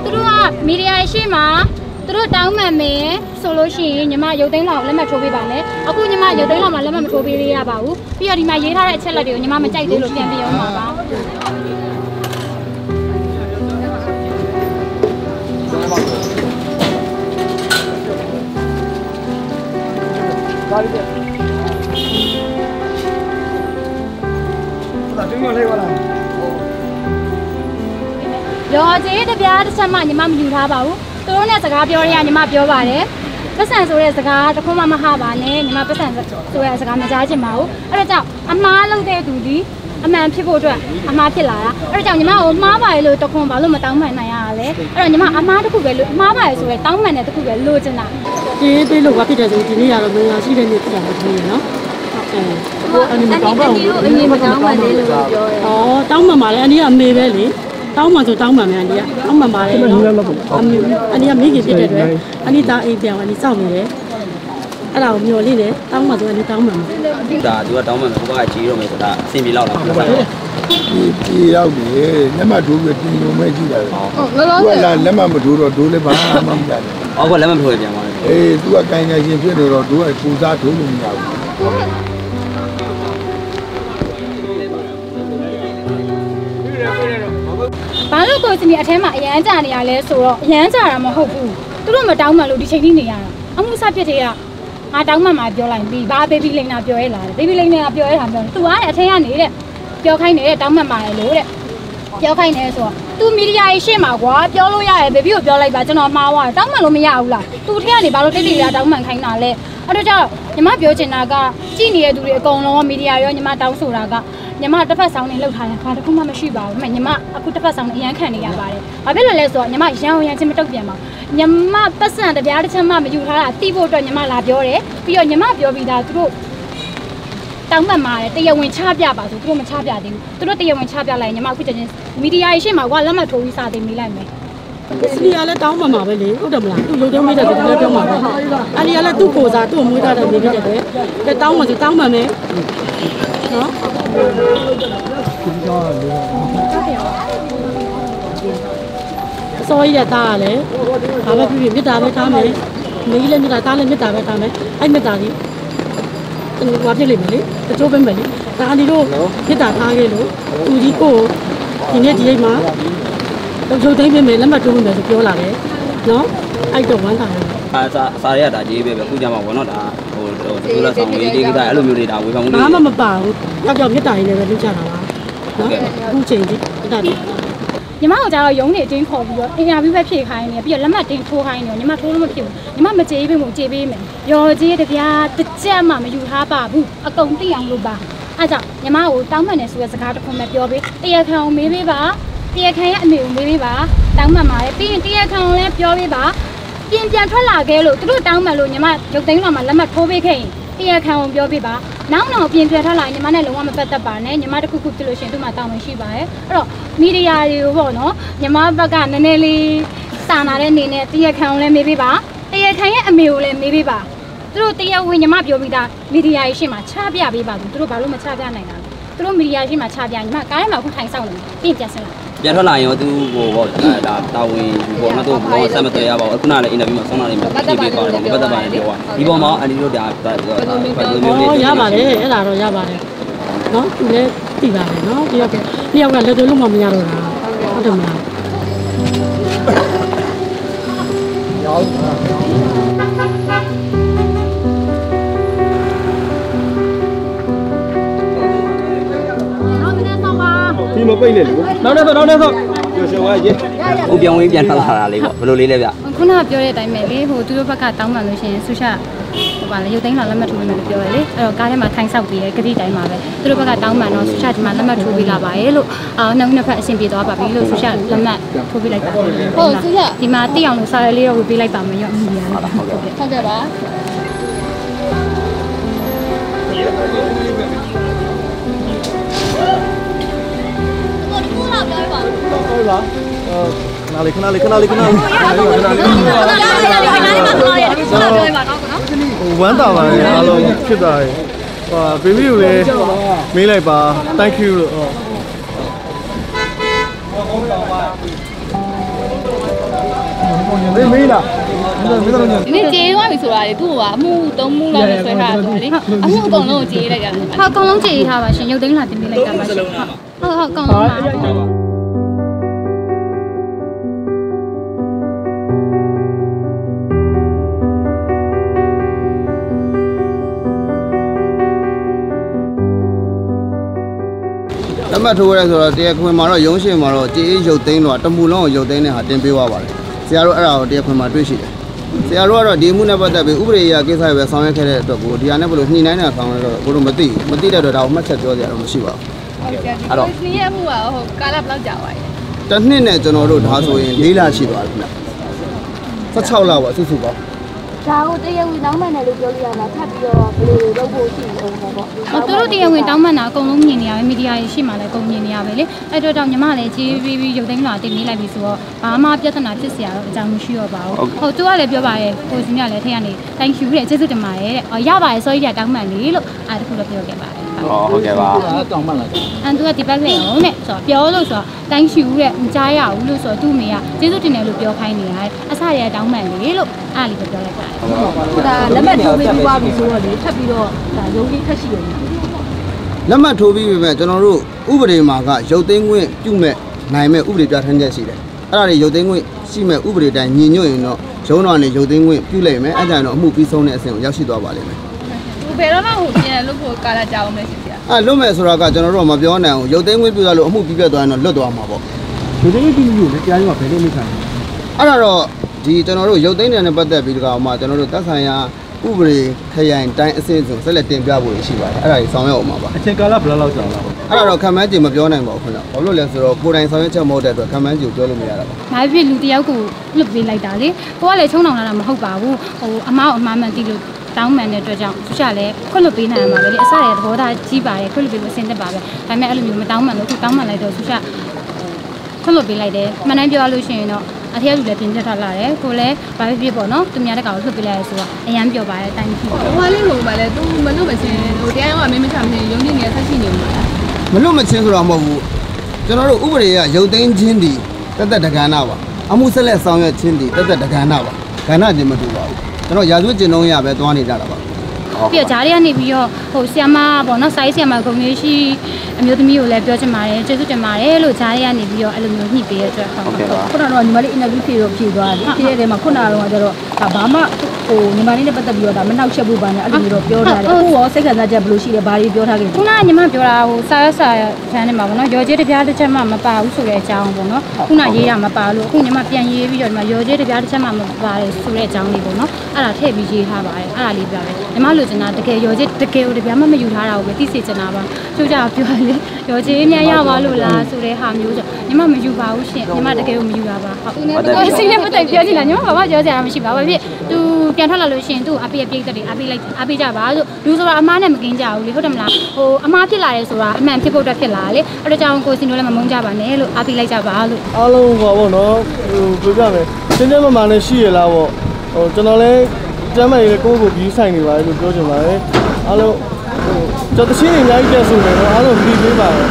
သူတို့ကမီဒီယာရှိမှာသူတို့တောင်းမှန်မယ်ဆိုလို့ရှိရင်ညီမရုပ်သိမ်းလောက်လက်မှတ်ထိုးပေးပါမယ်အခုညီမရုပ်သိမ်းလောက်မှာလက်မှတ်မထိုးပေးရပါဘူးပြီးတော့ဒီမှာရေးထားတဲ့အချက်လက်တွေကိုညီမမကြိုက်သေးလို့ပြန်ပြီးအောင်ပါပါဒါလေးတင်းမလေးပါလားရော်ကြီးတပြားတစ်ချက်မှညီမမယူထားပါဘူးသူတို့နဲ့စကားပြောရညီမပြောပါတယ်ပတ်စံဆိုတဲ့စကားတခုမှမဟပါနဲ့ညီမပတ်စံဆိုတဲ့စကားမကြားချင်ပါဘူးအဲ့ဒါကြောင့်အမားလုပ်တဲ့သူဒီအမှန်ဖြစ်ဖို့အတွက်အမားဖြစ်လာတာအဲ့ဒါကြောင့်ညီမကိုမှားပါလေလို့တခွန်းဘာလို့မတောင်းမှန်နိုင်ရလဲအဲ့တော့ညီမအမားတစ်ခုပဲလို့မှားပါလေဆိုရဲတောင်းမှန်တဲ့တစ်ခုပဲလိုချင်တာဒီသေးလို့ဘာဖြစ်တယ်ဆိုဒီနေ့ကတော့မင်းရှိတဲ့နေ့ဖြစ်တာမဟုတ်ဘူးနော်အဲ့ဒီတောင်းပါဦးအရင်မတောင်းမှန်သေးလို့ပြောတယ်။ဩတောင်းမှန်ပါလေအနည်းကအမေပဲလေတောင်းမှန်ဆိုတောင်းမှန်မယ်အနည်းကတောင်းမှန်ပါလေနော်အနည်းကမိခင်ဖြစ်တဲ့အတွက်အနည်းသားအိမ်ပြောင်းအနည်းစောင့်နေတယ်အဲ့ဒါကိုမျော်လင့်တယ်တောင်းမှန်ဆိုအနည်းတောင်းမှန်မယ်ဒါသူကတောင်းမှန်မယ်ဘုရားကြီးတော့မယ်ဆိုတာအဆင်ပြေလောက်လားဒီရောက်ပြီလက်မှတ်ထိုးပြီးတင်လို့မဲ့ကြည့်တာဟုတ်ကဲ့လက်မှတ်မထိုးတော့ဒိုးလည်းဘာမှမရတယ်အော်ကလက်မှတ်ထိုးရပြန်ပါလေအေးသူကကိုင်ငယ်ရှင်ဖြစ်နေတော့ဒိုးကပူစားထိုးလို့မရဘူးဘာလို့ကိုစမီအထဲမှာအရန်ကြာနေရလဲဆိုတော့အရန်ကြာတာမဟုတ်ဘူးသူတို့မတောင်းမှလို့ဒီချိန်ကြီးနေရတာအမှုစပြစ်တွေကငါတောင်းမှမှာပြောလိုက်ပြီးဘာဘေဘီလိန်နာပြောရဲလာတယ်ဘေဘီလိန်နာပြောရဲတာပြောသူကအထဲကနေတဲ့ပြောခိုင်းနေတဲ့တောင်းမှမှာလေလို့တဲ့ပြောခိုင်းနေဆိုတော့သူမီဒီယာရေးရှင်းမှာကွာပြောလို့ရတယ်ဘေဘီကိုပြောလိုက်ပါကျွန်တော်မှားသွားတယ်တောင်းမှလို့မရဘူးလားသူထဲကနေဘာလို့တိတ်တိတ်တောင်းမှခိုင်းတာလဲအဲ့တော့ကြောင့်ညီမပြောချင်တာကကြည့်နေတဲ့သူတွေအကုန်လုံးမီဒီယာရောညီမတောင်းဆိုတာကညီမတစ်ဖက်ဆောင်နေလောက်ထားတယ်ဘာတစ်ခုမှမရှိပါဘူးညီမအခုတစ်ဖက်ဆောင်အရန်ခံနေရပါတယ်ဘာဖြစ်လို့လဲဆိုတော့ညီမရန်ချင်းမတုတ်ပြန်ပါညီမပတ်စံတပြားတစ်ချက်မှမယူထားတာတိဖို့အတွက်ညီမလာပြောတယ်ပြီးတော့ညီမပြောပြီးသားသူတို့တောင်းမှန်ပါတယ်တရားဝင်ချပြပါဆိုသူတို့မချပြသေးဘူးသူတို့တရားဝင်ချပြလိုက်ညီမအခုချက်ချင်းမီဒီယာရှင်းမှာကွာလက်မှတ်ထိုးပြီးစာတင်မိလိုက်မယ်စနီကလည်းတောင်းမှန်ပါပဲလေဟုတ်တယ်မလားသူလုံတုံးမိတဲ့သူလည်းပြောမှာပဲအလီကလည်းသူ့ကိုစားသူ့မွေးထားတဲ့နေဖြစ်တဲ့အတွက်တောင်းမှန်ဆိုတောင်းမှန်မယ်နော်စောရရတာလေဘာပဲဖြစ်ဖြစ်မြစ်တာပဲထားမယ်မိကြီးလည်းမြစ်တာတားလည်းမြစ်တာပဲထားမယ်အဲ့မြစ်တာကြီးဘာဖြစ်လိမ့်မယ်လေတချို့ပဲမယ်လေဒါအလီတို့မြစ်တာထားခဲ့လို့သူကြီးကိုဒီနေ့ဒီအိမ်မှာတော့ချုပ်သိမ်းပေးမယ်လက်မှတ်ထိုးပေးမယ်ဆိုပြောလာတယ်နော်အဲ့တော့ဝမ်းသာတယ်စာရရတာကြီးပဲခုကြမှာပေါ့နော်ဒါဟိုသူလာဆောင်ရေးကိစ္စအဲ့လိုမျိုးတွေဒါဝေဖန်မှုတွေဘာမှမပါဘူးကြောက်မြစ်တာကြီးလည်းပဲလုပ်ကြတာပါနော်အခုချိန်ကြီးတက်တယ်ညီမတို့ကျတော့ရုံးနေအတင်းခေါ်ပြီးတော့အင်တာဗျူးပဲဖြေခိုင်းနေပြီးတော့လက်မှတ်တင်ထိုးခိုင်းနေညီမထိုးလို့မဖြစ်ဘူးညီမမကြေးပေးမှုကြေးပေးမယ်ရော်ကြီးတပြားတစ်ချက်မှမယူထားပါဘူးအကုန်သိအောင်လုပ်ပါအဲ့ကြောင့်ညီမကိုတောင်းမှန်တယ်ဆိုတဲ့စကားတစ်ခုမှပြောပေးတရားခံကိုမေးပေးပါတရားခံရဲ့အမေကိုမေးပေးပါတောင်းမှန်ပါတယ်ပြီးရင်တရားခံကိုလည်းပြောပေးပါပြန်ထွက်လာခဲ့လို့သူတို့တောင်းမှန်လို့ညီမရုပ်သိမ်းတော့မှလက်မှတ်ထိုးပေးခဲ့ရင်တရားခံကိုပြောပေးပါနောက်ပြန်ထွက်လာညီမနဲ့လုံးဝမပတ်သက်ပါနဲ့ညီမတစ်ခုခုဖြစ်လို့ရှင်သူ့မှာတောင်းမှန်ရှိပါတယ်အဲ့တော့မီဒီယာတွေကိုပေါ့နော်ညီမဘက်ကနည်းနည်းလေးစာနာတဲ့အနေနဲ့တရားခံကိုလည်းမေးပေးပါတရားခံရဲ့အမေကိုလည်းမေးပေးပါသူတို့တရားဝင်ညီမပြောပြီးသားမီဒီယာရေးရှင်းမှာချပြပေးပါသူတို့ဘာလို့မချပြနိုင်တာလဲသူတို့မီဒီယာရှင်းမှာချပြညီမကားထဲမှာအခုထိုင်ဆောင်နေပြင်ပြန်စလာပြန်ထွက်လာရင်သူဟိုပေါ့ဒါတာဝန်ပေါ့နော်သူဘောဆက်မတွေ့ရပါဘူးအခုနလည်းအင်တာဗျူးမှာဆောင်းလာနေပြီဒီပေးပါတယ်ဒီပတ်သက်ပါတယ်ပြောတာဒီပေါ်မှာအန်ဒီတို့ဒါရပါတယ်အဲ့ဒါတော့ရပါတယ်နော်သူလည်းသိပါတယ်နော်တယောက်ကလက်သွေးလုံးမှမရတော့တာဟုတ်တယ်မလားရောက်ဒီမပိတ်နဲ့လို့နောက်တော့ပြောရှင်ဝါကြီးဟိုပြောင်းဝေးပြန်ထွက်လာတာလေးပေါ့ဘယ်လိုလေးလဲဗျခုနကပြောတဲ့အတိုင်းပဲလေဟိုသူတို့ဘက်ကတောင်းပန်လို့ရှိရင်ဆူရှာဟိုပါလေရုပ်သိမ်းလာလက်မှတ်ထိုးပေးမယ်လို့ပြောရလေအဲ့တော့ကားထဲမှာထိုင်ဆောက်ပြီးရဲဂတိတိုင်းမှာပဲသူတို့ဘက်ကတောင်းပန်တော့ဆူရှာဒီမှာလက်မှတ်ထိုးပေးလာပါရဲ့လို့နှစ်ဖက်အဆင်ပြေသွားပါပြီလို့ဆူရှာလက်မှတ်ထိုးပေးလိုက်ပါဟုတ်ဆူရှာဒီမှာတိအောင်လို့စာရလေးတော့ဝေပေးလိုက်ပါမယ်ရော့မီဒီယာလေးဟုတ်ကဲ့ပါဟုတ်လားခဏလေးဝမ်းသာပါတယ်အားလုံးဖြစ်တာရယ်ဟာဘေဘီကိုလည်းမေးလိုက်ပါ thank you လို့မေးလား你接我没出来，都话木都木了，所以他说的，木讲了接来着。 好，講လုံး借下ပါရှင်ရုပ်သိမ်းလာတင်ပေးလိုက်တာပါရှင်ဟုတ်講လုံးပါလက်မှတ်ထိုးရဲဆိုတော့တရားခွင်မှာတော့ရုံးရှင်မှာတော့ကြေးရုပ်သိမ်းတော့တမူလုံးကိုရုပ်သိမ်းတဲ့ဟာတင်ပေးသွားပါတယ်ဆရာတို့အဲ့ဒါကိုတရားခွင်မှာတွေ့ရှိတယ်ဆရာတို့ကတော့ဒီမှုနဲ့ပတ်သက်ပြီးဥပဒေအရကိစ္စတွေပဲဆောင်ရွက်ခဲ့တဲ့အတွက်ကိုဒီဟာနဲ့ဘယ်လိုညှိနှိုင်းတာဆောင်ရွက်တော့ကိုတို့မသိတဲ့အတွက်ဒါကိုမှတ်ချက်ပြောစရာတော့မရှိပါဘူးအဲ့တော့ဒီရဲ့မှုကဟိုကာလဘယ်လောက်ကြာပါလဲတစ်နှစ်နဲ့ကျွန်တော်တို့ဒါဆိုရင်၄လရှိသွားပြီခင်ဗျ16လပါစုစုပါဒါကိုတရားဝင်တောင်းပန်တယ်လို့ပြောလို့ရမှာထပ်ပြီးတော့ဘယ်လိုလုပ်ဖို့ရှိအောင်ပေါ့သူတို့တရားဝင်တောင်းပန်တာအကုန်လုံးမြင်နေရပဲမီဒီယာရေးရှိမှလည်းအကုန်မြင်နေရပဲလေအဲ့တော့ညီမလည်းကြေးပြီးရုပ်သိမ်းလာတင်ပေးလိုက်ပြီဆိုတော့ဘာမှပြဿနာဖြစ်စရာတော့အကြောင်းမရှိတော့ပါဘူးဟုတ်သူကလည်းပြောပါရဲ့ကိုစီမြလည်းထည့်ရနေ thank you တဲ့ကျေးဇူးတင်ပါတယ်တဲ့ရပါတယ် sorry တောင်းပန်လေလို့အဲ့ဒါတခုတော့ပြောခဲ့ပါတယ်ဟုတ်ကဲ့ပါတောင်းပန်လိုက်သူကဒီဘက်လေဟုတ်နဲ့ဆိုတော့ပြောလို့ဆိုတော့ thank you တဲ့မကြားရဘူးလို့ဆိုတော့သူ့မိကကျေးဇူးတင်တယ်လို့ပြောခိုင်းနေရတယ်အစရတောင်းပန်လေလို့အဲ့လိုပြောလိုက်ပါတယ်ဒါလက်မှတ်ထိုးပြီးသွားပြီဆိုတော့လေထပ်ပြီးတော့ဒါရုံးကြီးထက်ရှိတယ်လက်မှတ်ထိုးပြီးပြီမဲ့ကျွန်တော်တို့ဥပဒေမှာကရုပ်သိမ်းခွင့်ပြုမဲ့နိုင်မဲ့ဥပဒေပြဋ္ဌာန်းချက်ရှိတယ်အဲ့ဒါတွေရုပ်သိမ်းခွင့်ရှိမဲ့ဥပဒေတိုင်းညီညွတ်ရင်တော့ရုံးတော်နဲ့ရုပ်သိမ်းခွင့်ပြုလိုက်မယ်အဲ့ဒါကြောင့်တော့အမှုပြီးဆုံးတဲ့အဆင့်ကိုရောက်ရှိသွားပါလိမ့်မယ်ဘယ်တော့မှဟိုပြန်လို့ဖို့ကာလကြာအောင်မယ်ရှင်ဗျာလွတ်မယ်ဆိုတာကကျွန်တော်တို့မပြောနိုင်ဘူးရုပ်သိမ်းခွင့်ပြုသွားလို့အမှုပြီးပြတ်သွားရင်တော့လွတ်သွားမှာပေါ့ရုပ်သိမ်းပြီးလို့လည်းတရားရုံးကဘယ်လိုလုပ်ခံလဲအဲ့ဒါတော့ဒီကျွန်တော်တို့ရုပ်သိမ်းတယ်နဲ့ပတ်သက်ပြီးဒီကောင်မှကျွန်တော်တို့သက်ဆိုင်ရာဥပဒေခရိုင်တိုင်းအဆင့်ဆိုဆက်လက်တင်ပြဖို့ရှိပါတယ်အဲ့ဒါကြီးဆောင်ရွက်အောင်ပါအချိန်ကာလဘယ်လောက်ကြာလဲအဲ့ဒါတော့ခံမှန်းကြည့်မပြောနိုင်ပါဘူးခင်ဗျဘာလို့လဲဆိုတော့ကိုယ်တိုင်ဆောင်ရွက်ချက်မဟုတ်တဲ့အတွက်ခံမှန်းကြည့်ပြောလို့မရတာပါဒါဖြစ်လူတယောက်ကိုလွတ်ပေးလိုက်တာလေကိုကလည်းချုံအောင်လာတာမဟုတ်ပါဘူးဟိုအမားအမှားမှန်သိလို့တောင်းမှန်တဲ့အတွက်ကြောင့်သူကလည်းခွင့်လွတ်ပေးနိုင်မှာပဲလေအစရတဲ့သဘောထားကြီးပါတယ်ခွင့်လွတ်ပေးလို့အဆင်သက်ပါပဲဒါပေမဲ့အဲ့လိုမျိုးမတောင်းမှန်လို့သူတောင်းမှန်လိုက်တော့သူကခွင့်လွတ်ပေးလိုက်တယ်မှန်တိုင်းပြောရလို့ရှိရင်တော့အထက်လူလည်းပြင်ပြထားလာတယ်ကိုလည်းဘာဖြစ်ပေါ့နော်သူများတဲ့ကောင်လှုပ်ပေးလိုက်ရဆိုတော့အရန်ပြောပါတယ်တိုင်းဖြစ်ဟိုဟာလေးဟိုပါလေသူမလို့မချင်းဟိုတရားရုံးကမင်းမချမင်းရုံးနေနေဆက်ရှိနေမှာမလို့မချင်းဆိုတော့မဟုတ်ဘူးကျွန်တော်တို့ဥပဒေကရုပ်သိမ်းခြင်းဒီတက်တက်တက္ကနာပါအမှုဆက်လက်ဆောင်ရွက်ခြင်းဒီတက်တက်တက္ကနာပါကဏ္ဍချင်းမတူပါဘူးကျွန်တော်ရာဇဝတ်ကျင့်ထုံးရပဲသွားနေကြတာပါပြီးတော့ဂျားတွေကနေပြီးတော့ဟိုဆီယမပေါ့နော်စိုင်းဆီယမဂုံလေးရှိအမျိုးသမီးကိုလည်းပြောချင်ပါတယ်ကျေးဇူးတင်ပါတယ်လို့ဂျားတွေကနေပြီးတော့အဲ့လိုမျိုးညှိပေးရတဲ့အတွက်ဟုတ်ကဲ့ပါခုနကတော့ညီမလေး interview ဖြေသွားတယ်ဖြေတဲ့ထဲမှာခုနကတော့ကျတော့ဒါဘာမှဟိုညီမလေးနဲ့ပတ်သက်ပြီးတော့ဒါမနှောက်ယှက်ဘူးပါနဲ့အဲ့လိုမျိုးတော့ပြောထားတယ်အခုရောစိတ်ခံစားချက်ဘယ်လိုရှိလဲဘာတွေပြောထားခဲ့လဲခုနကညီမပြောတာဟိုစာဆန်းနေမှာပေါ့နော်ရော်ကျေးတစ်ပြားတစ်ချက်မှမပါဘူးဆိုတဲ့အကြောင်းပေါ့နော်ခုနရေးရမပါလို့အခုညီမပြန်ရေးပြီးတော့ဒီမှာရော်ကျေးတစ်ပြားတစ်ချက်မှမပါတယ်ဆိုတဲ့အကြောင်းလေးပေါ့နော်အဲ့ဒါထည့်ပြီးရေးထားပါတယ်အဲ့ဒါလေးပြောတယ်ညီမလိုချင်တာတကယ်ရော်ကျေးတကယ်ကိုတပြားမှမယူထားတာကိုပဲသိစေချင်တာပါကျိုးကြပြောလေရော်ကျေးအများရပါလို့လားဆိုတဲ့ဟာမျိုးဆိုညီမမယူပါဘူးရှင်ညီမတကယ်ကိုမယူတာပါဟုတ်စိနဲ့ပတ်သက်ပြောချင်တာညီမဘာမှပြောချင်တာမရှိပါဘူးဖြစ်သူပြန်ထွက်လာလို့ရှင်သူ့အပိတ်တွေအပိကြပါဆိုလူဆိုတာအမားနဲ့မကင်းကြဘူးလေဟုတ်တယ်မလားဟိုအမားဖြစ်လာတယ်ဆိုတာအမှန်ဖြစ်ဖို့အတွက်ဖြစ်လာလေအဲ့ဒါကြောင့်ကိုစီနိုလည်းမမုန်းကြပါနဲ့လို့အပိလိုက်ကြပါလို့အားလုံးပါပေါ့နော်ဟိုပြောပြမယ်တင်းတင်းမနဲ့ရှိရလားပေါ့ဟိုကျွန်တော်လည်းကျမ်းမာရေးကိုကိုပြီးဆိုင်နေပါလို့ပြောချင်ပါတယ်အားလုံးဟိုကျွန်တော်တချင်းအများကြီးတက်ဆိုနေတော့အားလုံးပြီးပေးပါတယ်